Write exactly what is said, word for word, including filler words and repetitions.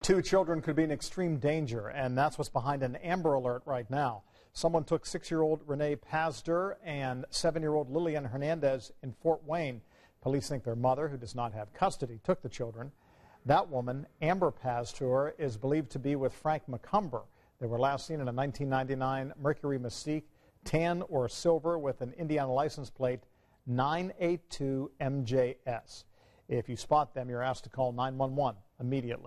Two children could be in extreme danger, and that's what's behind an Amber Alert right now. Someone took six-year-old Renee Pazder and seven-year-old Lillian Hernandez in Fort Wayne. Police think their mother, who does not have custody, took the children. That woman, Amber Pazder, is believed to be with Frank McCumber. They were last seen in a nineteen ninety-nine Mercury Mystique, tan or silver with an Indiana license plate nine eight two M J S. If you spot them, you're asked to call nine one one immediately.